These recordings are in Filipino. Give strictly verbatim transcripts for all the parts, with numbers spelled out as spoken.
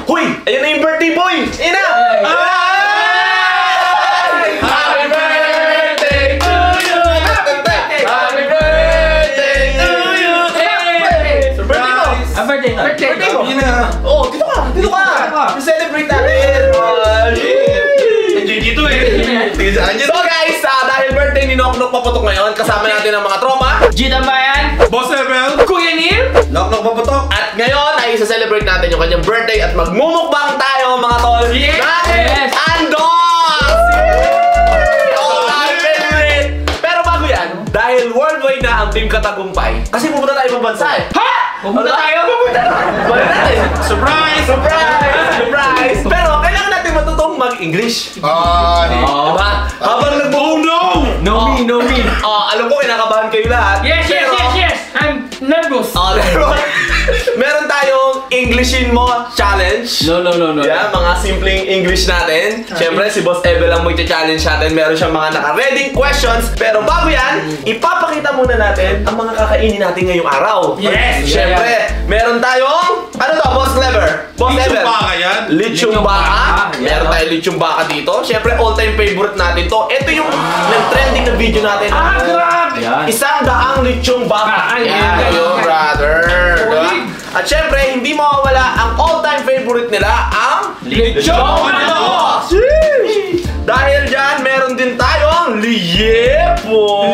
Huy! Ayun na yung birthday boy! Ayun na! Happy birthday to you! Happy birthday! Happy birthday to you! Happy birthday mo! Ah, birthday na. Birthday mo! Oh, dito ka! Dito ka! I-celebrate natin! Dito eh. So guys, uh, dahil birthday ni Nok Nok Paputok ngayon, kasama natin ang mga tropa, G Tambayan, Boss Ebel, Kuya Neil, Nok Nok Paputok. At ngayon ay isa-celebrate natin yung kanyang birthday at magmumukbang tayo mga tol. Yes! Ng Andos! All-time favorite! Pero bago yan, dahil worldwide na ang Team Katagumpay, kasi pupunta tayo ibang bansa eh. ha? Pumunta tayo? Pupunta na! Balik natin! surprise! Surprise! Surprise! Pero kailangan natin matutong mag-English. Ah, Diba? Habang nagbu- Oh no! No me, no me. Oh, alam ko kinakabahan kayo lahat. Yes, yes, pero- yes, yes. I'm nervous. Oh, meron, meron tayong Englishin mo challenge. No, no, no, no. Yeah, mga simpleng English natin. Siyempre, si Boss Ebel ang magcha-challenge natin. Meron siyang mga naka-ready questions. Pero bago yan, ipapakita muna natin ang mga kakainin natin ngayong araw. Yes! Siyempre, meron tayong, ano to, Boss Clever? Boss Lechong Ebel. baka yan. Lechong Lechong baka. baka. Meron Yeah. tayong lechong baka dito. Siyempre, all-time favorite natin to. Ito yung nag-trending na video natin. Ah, grabe. Yan. Isang daang lechong baka. Ay, Yan, ay, yun, ay. brother. Diba? Uy. At syempre, hindi mawawala ang all-time favorite nila, ang Lechong Andos! Dahil dyan, meron din tayong liyepo!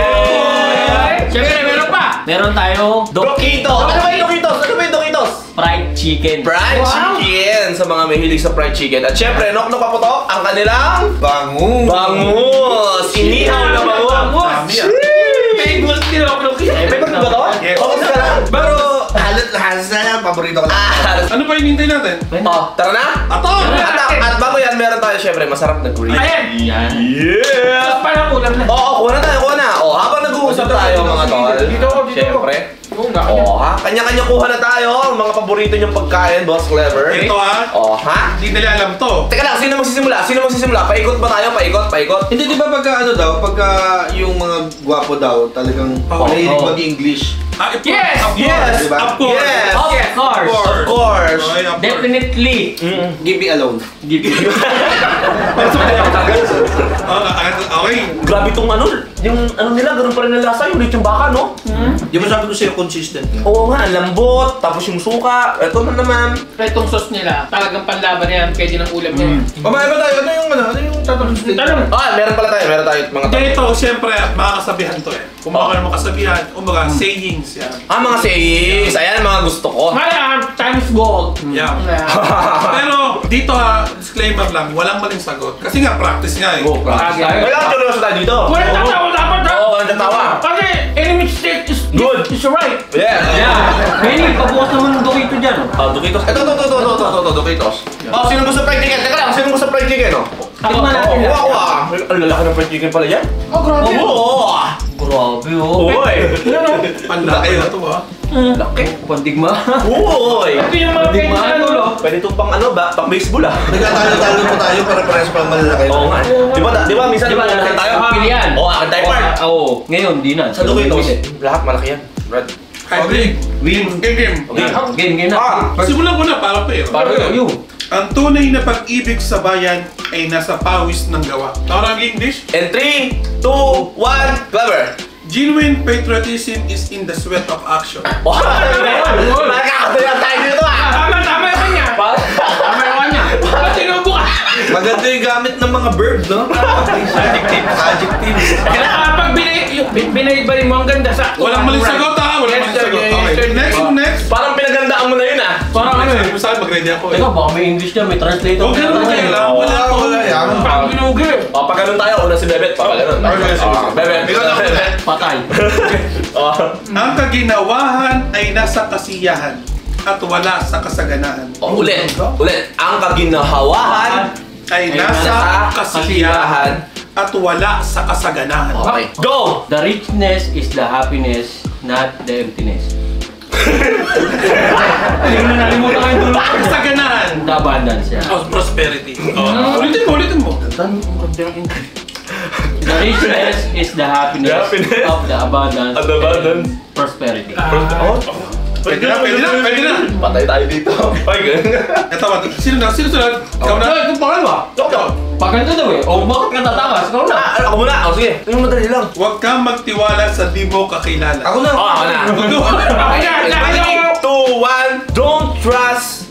Siyempre, meron pa. Meron tayong Doquitos! Ano ba yung Doquitos? Ano ba yung Doquitos? fried chicken. Fried Wow. chicken sa mga mahilig sa fried chicken. At syempre, Nok Nok Paputok, ang kanilang bangus. bangus! Inihaw na bangus! Dami ah. Favorite ni Rock Eh, favorite mo ba to? Yes. Oo, ka lang. Pero halos halos na yan, paborito ko lang. Ah, Ano pa hinihintay natin? oh, tara na! Ato! At, at bago yan, meron tayo syempre masarap na gravy. Ayan. Yan. Yeah! So, parang ulam na. Oo, kuha na tayo, kuha na. O, habang nag-uusap tayo mga tol. Dito, dito. Siyempre. Oo nga. O, ha? Kanya-kanya kuha na tayo. Mga paborito niyong pagkain, Boss Clever. Ito ah. O, ha? Hindi nila alam to. Teka lang, sino magsisimula? Sino magsisimula? Paikot ba tayo? Paikot, paikot. Hindi, di ba pagka ano daw, pagka yung mga gwapo daw, talagang Oh, mahilig oh. mag-English. Ah, ito. Yes! Of course. Yes! Diba? Of course. Yes! Of course. Of course. Okay, of course. Definitely. Mm. Give me alone. Give you. Ah, okay. Grabe tong ano, yung ano nila, ganun pa rin ang lasa, yung lechong baka, no? Di ba sabi ko sa'yo, consistent ka? Oo nga, ang lambot, tapos yung suka, eto na naman. Itong sauce nila, talagang panlaban yan, pwede ng ulam niya. Pamahay ba tayo? Ano yung ano? Ano yung tatanong sa'yo? Tanong, Ah, meron pala tayo, meron tayo mga Kaya ito, siyempre, mga kasabihan to eh. Kung mga oh. kasabihan, o mga sayings yan. Ah, mga sayings, ayan mga gusto ko. kaya times gold. Yeah. Pero dito ha, disclaimer lang, walang maling sagot. Kasi nga, practice nga eh. Oh, practice tayo. Kailangan seryoso tayo dito. Wala tatawa dapat ha? Oo, walang tatawa. Kasi any mistake is Good. is right. Yeah. Yeah. Benny, pabukas naman ng dokito dyan. oh. Ah, Doquitos. Ito, ito, ito, ito, ito, ito, ito, Doquitos. Oh, sino gusto fried chicken? Teka lang, sino gusto fried chicken, oh? Tikman natin Oo, yan. ako ah. Ang lalaki ng fried chicken pala yan. Oh, grabe. Oo. Grabe oh. Oy. Ang laki na to ha. Laki. Pandigma. Oy. Ito yung mga Pandigma kainan, ano, no? no? Pwede itong pang ano ba? Pang baseball ah. Nagkatalo-talo pa tayo para parehas pang malalaki. Oo nga. Di ba, di ba minsan Di ba, naglalaki tayo? pilihan? Oo, akin tayo part. Oo, oo. Ngayon, di na. Sa Doquitos, lahat malaki yan. Brad. Okay. Win. Game, game. Okay. Game, game na. Ah. Simulan ko na para pa eh. Para yun. Ang tunay na pag-ibig sa bayan ay nasa pawis ng gawa. Tawag ang English? And three, two, one, clever. Genuine patriotism is in the sweat of action. Wow, ano na yun? Nakakatawa tayo dito ah. Tama, tama yung kanya. Tama yung kanya. Ba't tinubo ka? Maganda yung gamit ng mga verb, no? Adjectives. Adjectives. Kapag binay-balik mo ang ganda sa... Walang maling sagot ha! Walang maling sagot. Okay. Next, next. Parang pinagandaan mo na yun ah. Parang ano eh. Sabi mo mag-ready ako eh. Teka, baka may English na, may translator. Huwag ganun kayo lang. Wala Wala, ko. wala yan. Pag binugi. O, pag ganun tayo, una si Bebet. Pag ganun. Okay, sige, sige. Ah, Bebet. Ikaw na, Bebet. Patay. Oh. Ang kaginawahan ay nasa kasiyahan at wala sa kasaganahan. Oh, ulit. Ulit. Ang kaginahawahan Ay Ay nasa nasa kasiyahan at wala sa kasaganahan. Okay. Go! The richness is the happiness, not the emptiness. Hindi mo na nalimutan kayo dulo. Kasaganahan. The abundance, yeah. Oh, prosperity. Oh. Ulitin mo, ulitin mo. The richness is the happiness, The happiness of the abundance, of the abundance. and prosperity. Oh. Pwede na, pwede na, pwede na. Patay tayo dito. Ay, ganun. Ito, sino na? Sino sunod? Ikaw na? Ito pangalawa. Ikaw. Pag ganito daw eh. O bakit ka tatakas? Ikaw na. Ah, ano, ako muna. O, sige. Yung madali lang. Huwag kang magtiwala sa di mo kakilala. Ako na. Oo, ako na. Okay na, three, two, one. Don't trust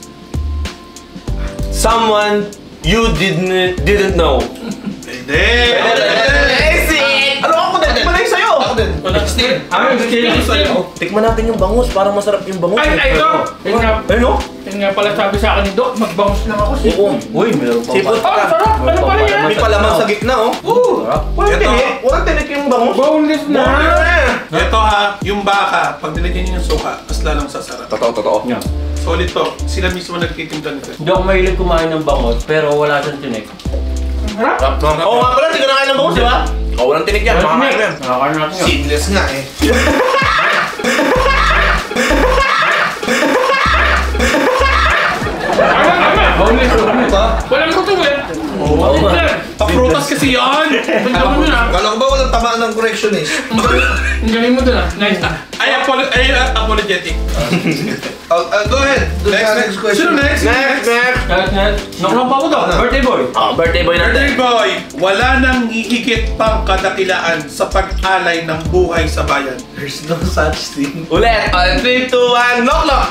someone you didn't didn't know. Hindi. Exit! Ano ako din? Tikman na yung sa'yo. Ako din. Ano yung Sino sa'yo? Tikman natin yung bangus. Parang masarap yung bangus. Ay, ay, ito! Yun nga, Ayun o. yun nga pala sabi sa akin ni Doc, magbangus lang ako. Oo. Uy, meron pa. Sipot Oh, ka. sarap! Ano pala yan? May palamang sa gitna, oh. Oo! Walang Ito. tinik. Walang tinik yung bangus. Boneless na! Ito ha, yung baka, pag nilagyan niyo yung suka, mas lalong sasarap. Totoo, totoo. Yan. Solid to. Sila mismo nagtitinda nito. Hindi ako mahilig kumain ng bangot, pero wala siyang tinik. Harap! Oo nga pala, hindi ka nakain ng bangus, di ba? Oo, walang tinik yan. Makakain mo yan. Nakakain natin yan. Seedless nga eh. Tama, tama! Boneless, boneless. Walang kuto eh! Oo. Sir, Paprutas kasi yan! tignan mo yun ah! Kala ko ba walang tamaan ng correctionist? Ang galing- Ang galing mo dun ah! Nice ah! Ay, apolo- ay, uh, apologetic. Oh, uh, go ahead. Doon Next, sa next. next question. Sino next? Next, next. Kahit nga, nakulong pa ako daw. Birthday boy. Oh, birthday boy Birthday natin. boy, wala nang hihigit pang kadakilaan sa pag-alay ng buhay sa bayan. There's no such thing. Ulit. On three, two, one, knock knock.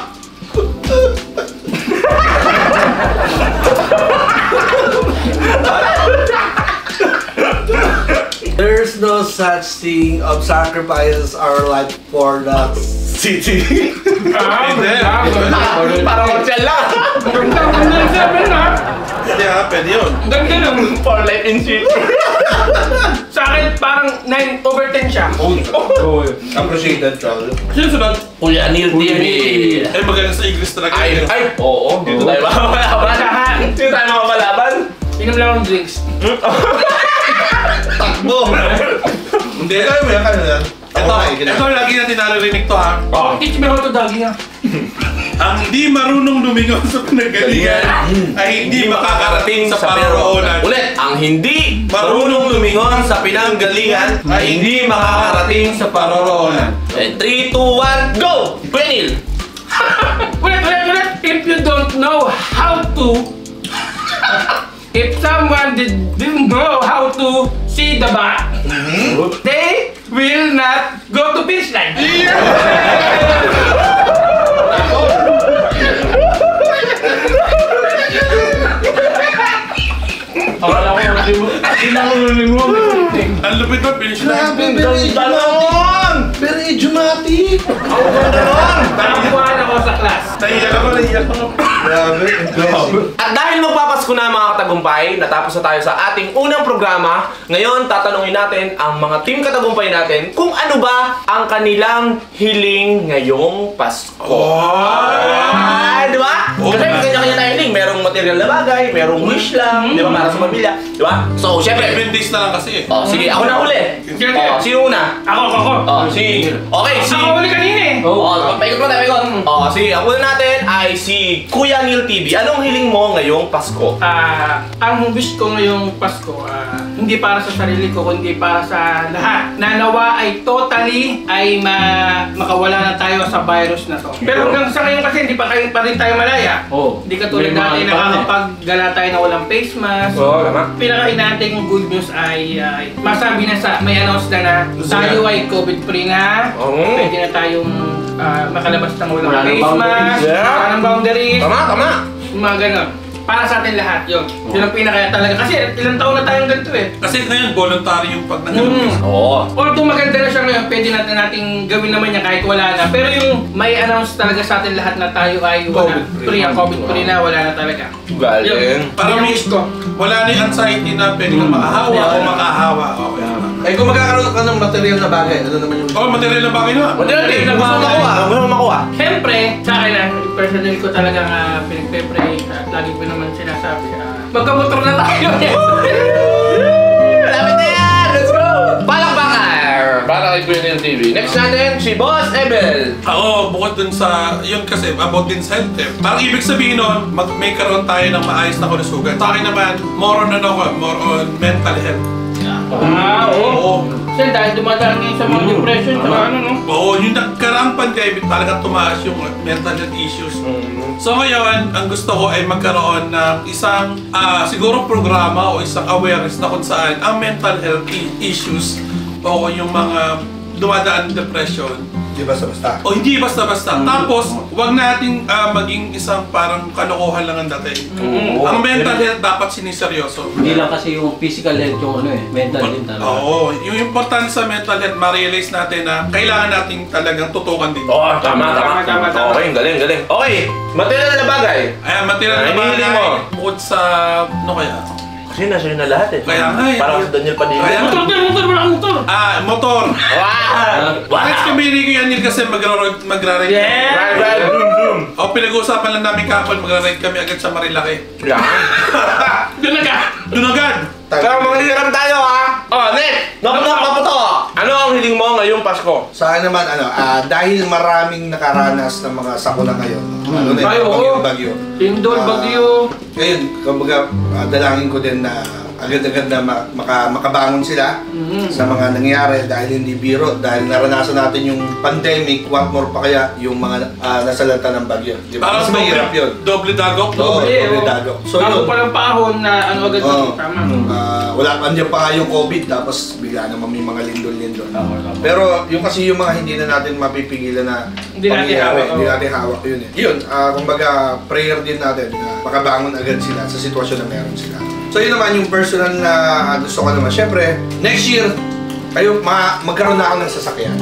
There's no such thing of sacrifices our life for the city. Ah, Hindi. maganda! Parang hotel lang. Maganda! Maganda yung seven ah! Hindi ha, pwede yun. Ang ganda lang! For life in city. Sa akin, parang nine over ten siya. Appreciated, Charles. Sino sunod? Kuya Neil T V. Ay, magaling sa English talaga. Ay, yun. ay, oo. Dito tayo makakalaban. Dito tayo makakalaban. Inom lang ng drinks. Takbo! Hindi. Kaya mo yan, kaya mo yan. Ito, ito lagi natin naririnig to ha. Oh, teach me how to doggy ah. Ang di marunong lumingaw sa pinagalingan ay hindi makakarating sa paroroonan. Ulit, ang hindi marunong lumingon sa pinanggalingan ay hindi makakarating sa paroroonan. Eh, three, two, one, go! Kuya Neil. Ulit, ulit, ulit! If you don't know how to... If someone did, didn't know how to see the bat, they will not go to finish line. Akala ko, hindi mo, hindi na ako nalimuha. Ang lupit mo, finish na. Very idiomatic! Very idiomatic! Ang ganda nun! Nakakuhaan ako sa class. Naiyak ako, naiyak ako. Grabe, impressive. At dahil magpapasko na mga katagumpay, natapos na tayo sa ating unang programa, ngayon tatanungin natin ang mga team katagumpay natin kung ano ba ang kanilang hiling ngayong Pasko. Ah, di ba? Oh, Kasi diba? kanya-kanya tayo hiling. Merong material na bagay, merong wish lang, di ba? Para sa pamilya. Di ba? So, syempre. Seven days na lang kasi eh. Oh, sige, ako na uli. Sige, sige. Oh, sino una? Ako, ako, ako. Oh, si... Okay, si... Ako uli kanina eh. Oh, paikot mo tayo, paikot. Oh, si... Ang una natin ay si Kuya Neil T V. Anong hiling mo ngayong Pasko? Ah, ang wish ko ngayong Pasko, ah, hindi para sa sarili ko, kundi para sa lahat. Na nawa ay totally ay ma makawala na tayo sa virus na to. Pero hanggang sa ngayon kasi hindi pa, kayo, pa rin tayo malaya. Oo. Hindi katulad May mga dati ano pa rin eh. nakakapaggala tayo na walang face mask. Oo, tama. Pinakainating good news ay ay masabi na sa may announce na na tayo ay COVID-free na. Oo. Pwede na tayong ah, makalabas ng walang Wala nang face boundaries. mask. Yeah. Wala nang boundaries. Tama, tama. Yung mga ganon. Para sa atin lahat, yun. Yun ang pinakaya talaga. Kasi ilang taon na tayong ganito eh. Kasi ngayon, voluntary yung pag Mm. nangyayari. Oo. Although maganda na siya ngayon, pwede natin nating gawin naman niya kahit wala na. Pero yung may announce talaga sa atin lahat na tayo ay wala. COVID-free. Free ang COVID-free na, wala na talaga. Galing. Yun. Parang Yun ang may wish ko. wala na yung anxiety na pwede kang makahawa o makahawa. Okay. Eh, kung magkakaroon ka ng material na bagay, ano naman yung... Oh, material na bagay na. Madali, gusto mo makuha. Gusto mo makuha. Siyempre, sa akin lang, personal ko talagang uh, pinagpe-pray at lagi ko naman sinasabi, uh, magkamotor na tayo. Lapit na yan! Let's go! Palakpakan! Para kay Kuya Neil T V. Next natin, si Boss Ebel. Oo, bukod dun sa, yun kasi, about din sa health eh. Parang ibig sabihin nun, mag may karoon tayo ng maayos na kalusugan. Sa akin naman, more on ano ko, more on mental health. Ah, oo. Oo. Kasi dahil dumadaan ngayon sa mga depression, sa ano, no? Oo, yung nagkaraang pandemic talaga tumaas yung mental health issues. So ngayon, ang gusto ko ay magkaroon ng isang ah, siguro programa o isang awareness na kung saan ang mental health i- issues o yung mga dumadaan ng depression Di basta-basta. o hindi basta-basta. Tapos, wag nating ah, maging isang parang kalokohan lang ang dating. Ang mental health dapat siniseryoso. Hindi lang kasi yung physical health yung ano eh, mental din talaga. Oo, yung importante sa mental health, ma-realize natin na kailangan nating talagang tutukan din. Oo, tama, tama, Tama, tama, tama. Okay, galing, galing. Okay, material na bagay. Ayan, material Ay, na hinihiling bagay. mo. Bukod sa, ano kaya? Kasi nasa yun na lahat eh. Kaya nga eh. Parang si Daniel Padilla. Kaya- Motor, motor, motor, wala kang motor. Ah, motor. Wow! Next kami ni Kuya Neil kasi magra-ride magra-ride. Yeah. Ride, ride, boom, boom. O pinag-uusapan lang namin kapon, magra-ride kami agad sa Marilaki. Yan. Doon na ka. Doon agad. Pero manghihiram tayo ha. Oh, Nick! Naputok, naputok! Ano ang hiling mo ngayong Pasko? Sa akin naman, ano, ah, dahil maraming nakaranas ng mga sakuna ngayon, ano na Ay, yun, oo. bagyo-bagyo. Lindol, Ah, bagyo. Ngayon, kumbaga, ah, dalangin ko din na agad-agad na ma- maka, makabangon sila Mhm. sa mga nangyari dahil hindi biro, dahil naranasan natin yung pandemic, what more pa kaya yung mga ah, nasalanta ng bagyo. Di ba? Parang Mas mahirap yun. doble, doble dagok. Oo, Doble, doble oh. dagok. So Bago yun, pa lang paahon na ano agad Oo. dito. Tama. ah, wala pa andyan pa nga yung COVID, tapos bigla naman may mga lindol-lindol. Tama, tama. Pero yung kasi yung mga hindi na natin mapipigilan na Hindi natin pangyayari, hawak, hindi oo. natin hawak yun eh. Yun, ah, kumbaga prayer din natin na makabangon agad sila sa sitwasyon na meron sila. So yun naman yung personal na gusto ko naman. Siyempre, next year, kayo ma magkaroon na ako ng sasakyan.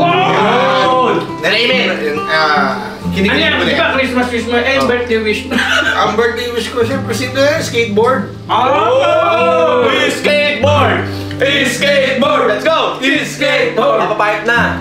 Wow! Next year, yung, ah, Ano kinikilig yan? ko na Di ba yan. Christmas, Christmas, eh, Oh. birthday wish. Ang birthday wish ko, siyempre, sino yan? Skateboard. Oh! Skateboard! Skateboard! Let's go! Skateboard! Napapayat na.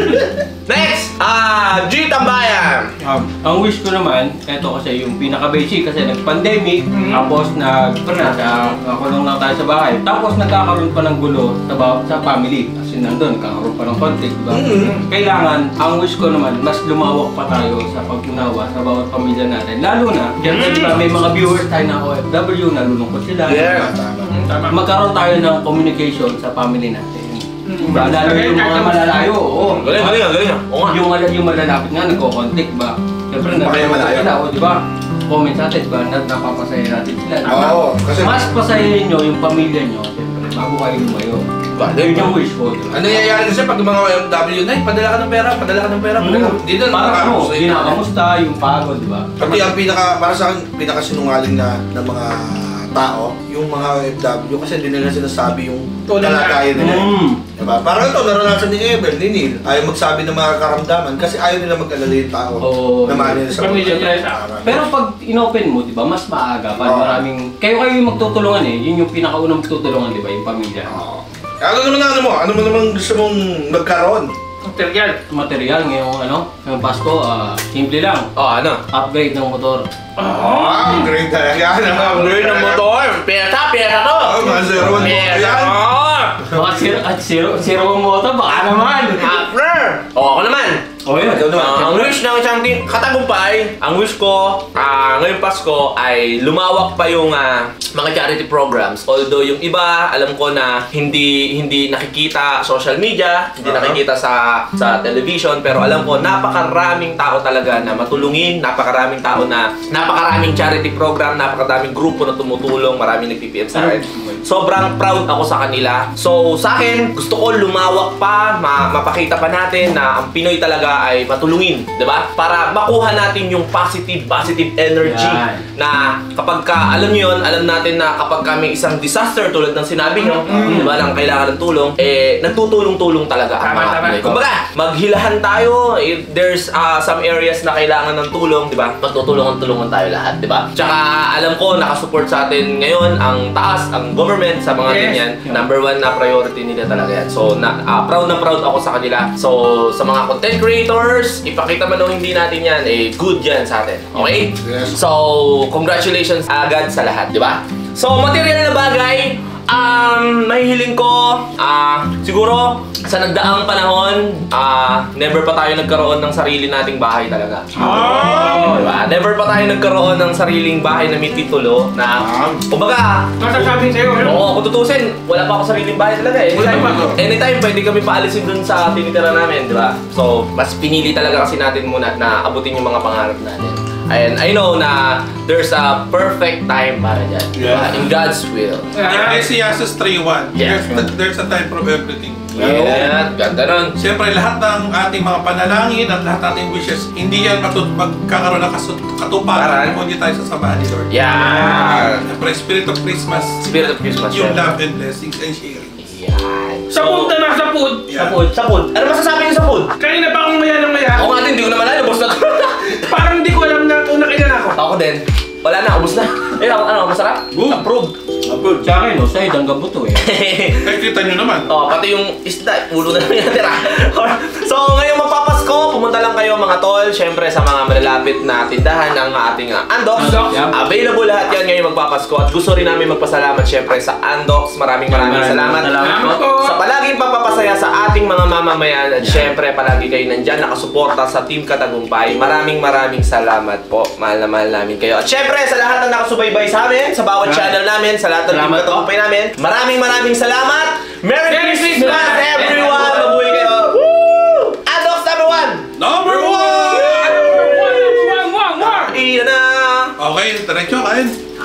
Next! Ah, G Tambayan! Um, ang wish ko naman, eto kasi yung pinaka-basic kasi nag-pandemic, Mhm. tapos nag nasa nakulong lang tayo sa bahay. Tapos nagkakaroon pa ng gulo sa, ba- sa family. Kasi nandun, nagkakaroon pa ng conflict, di ba? Mhm. Kailangan, ang wish ko naman, mas lumawak pa tayo sa pag-unawa sa bawat pamilya natin. Lalo na, yan Mhm. sila, may mga viewers tayo na O F W, nalulungkot sila. Yeah. Tama. Mm, Tama. Magkaroon tayo ng communication sa family natin. Mhm. Diba? Lalo Kaya yung mga kahit- malalayo, oo. Galing, galing, galing. Oo nga. Yung, mal- yung malalapit nga, nagko-contact ba? Siyempre, Baka yung nagko malayo. sila, o di ba? Comment sa atin, ba? Na, napapasaya natin sila. Tama? Oo, kasi- Mas pasayahin nyo yung pamilya nyo, siyempre, bago kayo lumayo. Galing. Yun yung wish ko, di ba? Ano nangyayari kasi pag mga O F W na, padala ka ng pera, padala ka ng pera, padala ka. Hindi na Parang ano, nakakamusta yun. ginakamusta yung pagod, di ba? Pati ang pinaka, para sa akin, pinakasinungaling na ng mga tao, yung mga O F W, kasi hindi nila sinasabi yung Tunay na. kalagayan nila. Mm. Diba? Parang ito, naranasan ni Evel, ni Neil, ayaw magsabi ng mga karamdaman kasi ayaw nila mag-alala yung tao Oo. na mahal nila sa Pamilya buhay. nila. Parang- Pero pag inopen mo, di ba, mas maaga pa. Oo. Maraming, kayo-kayo yung magtutulungan eh. Yun yung pinakaunang magtutulungan, di ba, yung pamilya. Oo. Ano naman na ano mo? Ano mo naman gusto mong magkaroon? Material. Material ngayong ano, ngayong Pasko, ah, simple lang. Oh, ano? Upgrade ng motor. Ah, great talaga. Ang gawin ng motor. Pera, pera to. Oh, mga zero one motor Pera. yan. Oh. Mga zero, at zero, zero ang motor, baka naman. Partner. Oh, ako naman. O yun. Ikaw naman. Ah, ang wish ng isang team katagumpay, ang wish ko ah, ngayong Pasko ay lumawak pa yung ah, mga charity programs. Although yung iba, alam ko na hindi hindi nakikita social media, hindi Uh-huh. nakikita sa sa television, pero alam ko napakaraming tao talaga na matulungin, napakaraming tao na napakaraming charity program, napakaraming grupo na tumutulong, maraming nag-P P M sa akin. Sobrang proud ako sa kanila. So sa akin, gusto ko lumawak pa, ma- mapakita pa natin na ang Pinoy talaga ay matulungin, 'di ba? Para makuha natin yung positive positive energy Yan. na kapag ka, alam niyo 'yon, alam natin na kapag ka may isang disaster tulad ng sinabi niyo, 'di ba, lang kailangan ng tulong, eh nagtutulong-tulong talaga ang Tama, mga tama. Pinoy. Kumbaga, maghilahan tayo, if there's ah, some areas na kailangan ng tulong, 'di ba? Magtutulungan-tulungan tayo lahat, 'di ba? Tsaka alam ko nakasupport sa atin ngayon ang taas, ang government sa mga Yes. ganyan. Number one na priority nila talaga yan. So, na, ah, proud na proud ako sa kanila. So, sa mga content creators, ipakita man o hindi natin yan, eh, good yan sa atin. Okay? Yes. So, congratulations agad sa lahat, di ba? So, material na bagay, Um, mahihiling ko, ah, siguro, sa nagdaang panahon, ah, never pa tayo nagkaroon ng sarili nating bahay talaga. Oh! Diba? Never pa tayo nagkaroon ng sariling bahay na may titulo na, kumbaga, Masasabing sa'yo, ano? oo, kung tutusin, wala pa ako sariling bahay talaga eh. Anytime, Wala pa. anytime pwede kami paalisin dun sa tinitira namin, di ba? So, mas pinili talaga kasi natin muna na abutin yung mga pangarap natin. And I know na there's a perfect time para dyan. di ba? Yeah. In God's will. Ah, Ecclesiastes three one. Yeah. There's, there's a time for everything. Yeah, ganda nun. Siyempre, lahat ng ating mga panalangin at lahat ng ating wishes, hindi yan matut magkakaroon ng kasut- katuparan Paran. kung hindi tayo sasamahan ni Lord. Yan. Siyempre, Spirit of Christmas, Spirit of Christmas. yung yeah. love and blessings and sharing. Yan. Sa food na nasa food. Yeah. Sa food, sa food. Ano masasabi niyo sa food? Kanina pa akong maya ng maya. Ako nga din, hindi ko naman alam. Ubus na to. Parang hindi ko alam na una kailan ako. Ako din. Wala na, ubus na. Eh, ano, ano, masarap? Good. Approve. Abroad sa akin, no, sa'yo, hanggang buto eh. Eh, kita nyo naman. Oh, pati yung isda, ulo na lang yung natira. So, ngayong magpapasko, pumunta lang kayo mga tol, syempre sa mga malalapit na tindahan ng ating uh, Andox. Andox. Yep. Available lahat yan ngayong magpapasko. At gusto rin namin magpasalamat syempre sa Andox. Maraming maraming Maraming salamat. salamat po. Sa palaging pagpapasaya sa ating mga mamamayan. At syempre, palagi kayo nandyan nakasuporta sa Team Katagumpay. Maraming maraming salamat po. Mahal na mahal namin kayo. At syempre, sa lahat na nakasubaybay sa amin, sa bawat Yeah. channel namin, sa lahat ng Team Salamat po. Katagumpay namin, maraming maraming salamat! Merry, Merry Christmas, Christmas, everyone! Mabuhay kayo! Woo! Andox number one! Number one! Wah, wah, wah, wah. Iyan na! Okay, diretso kain.